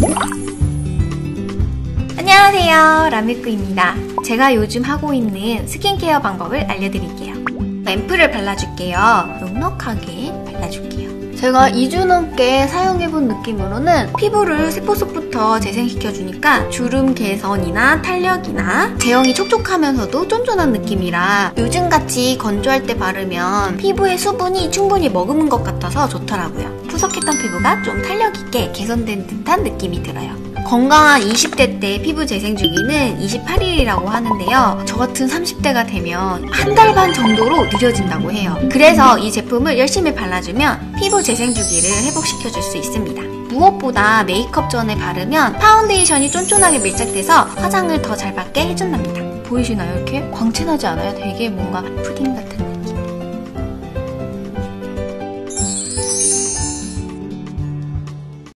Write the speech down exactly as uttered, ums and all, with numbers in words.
안녕하세요, 라미꾸입니다. 제가 요즘 하고 있는 스킨케어 방법을 알려드릴게요. 앰플을 발라줄게요. 넉넉하게 발라줄게요. 제가 이 주 넘게 사용해본 느낌으로는 피부를 세포속부터 재생시켜주니까 주름 개선이나 탄력이나 제형이 촉촉하면서도 쫀쫀한 느낌이라 요즘같이 건조할 때 바르면 피부에 수분이 충분히 머금은 것 같아서 좋더라고요. 푸석했던 피부가 좀 탄력있게 개선된 듯한 느낌이 들어요. 건강한 이십 대 때 피부 재생 주기는 이십팔 일이라고 하는데요. 저 같은 삼십 대가 되면 한 달 반 정도로 느려진다고 해요. 그래서 이 제품을 열심히 발라주면 피부 재생 주기를 회복시켜줄 수 있습니다. 무엇보다 메이크업 전에 바르면 파운데이션이 쫀쫀하게 밀착돼서 화장을 더 잘 받게 해준답니다. 보이시나요? 이렇게 광채나지 않아요? 되게 뭔가 푸딩 같은